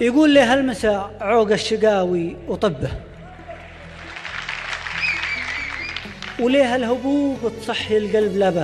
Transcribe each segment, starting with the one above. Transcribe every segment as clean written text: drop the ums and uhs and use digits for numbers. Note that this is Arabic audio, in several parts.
يقول لي هالمساء عوق الشقاوي وطبه، وليه هالهبوب تصحي القلب لابات،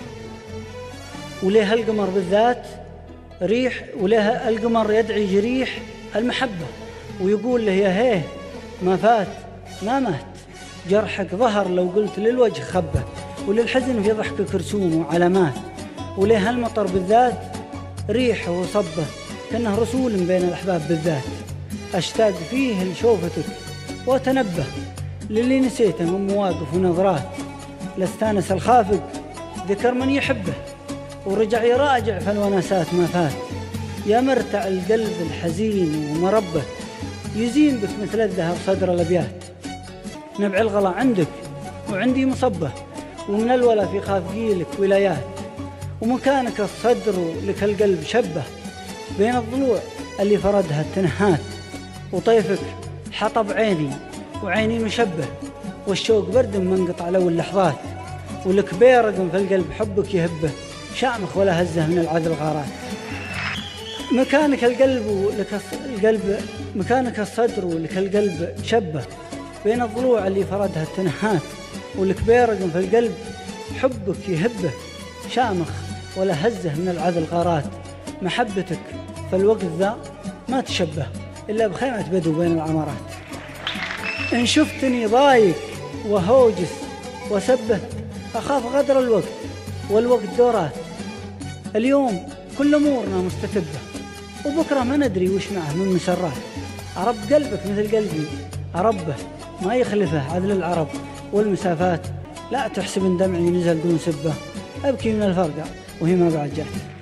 وليه هالقمر بالذات ريح، وليه القمر يدعي جريح المحبة، ويقول له يا هيه ما فات ما مات، جرحك ظهر لو قلت للوجه خبه، وللحزن في ضحكك رسوم وعلامات، وليه هالمطر بالذات ريح وصبه كأنه رسول بين الأحباب بالذات، أشتاق فيه لشوفتك وأتنبه للي نسيته من مواقف ونظرات، لاستانس الخافق ذكر من يحبه ورجع يراجع فالوناسات ما فات، يا مرتع القلب الحزين ومربه يزين بك مثل الذهب صدر الأبيات، نبع الغلا عندك وعندي مصبه، ومن الولا في خافقيلك ولايات، ومكانك الصدر لك القلب شبه بين الضلوع اللي فردها التنهات، وطيفك حطب عيني وعيني مشبه، والشوق برد منقطع لو اللحظات، ولك بيرق في القلب حبك يهبه شامخ ولا هزه من العذل غارات، مكانك القلب ولك القلب، مكانك الصدر ولك القلب شبه بين الضلوع اللي فردها التنهات، ولك بيرق في القلب حبك يهبه شامخ ولا هزه من العذل غارات، محبتك في الوقت ذا ما تشبه إلا بخيمة بدو بين العمارات، إن شفتني ضايق وهوجس وسبه أخاف غدر الوقت والوقت دورات، اليوم كل أمورنا مستتبة وبكرة ما ندري وش معه من مسرات، عرب قلبك مثل قلبي عربه ما يخلفه عدل العرب والمسافات، لا تحسب ان دمعي نزل دون سبه أبكي من الفرقة وهي ما بعد جات.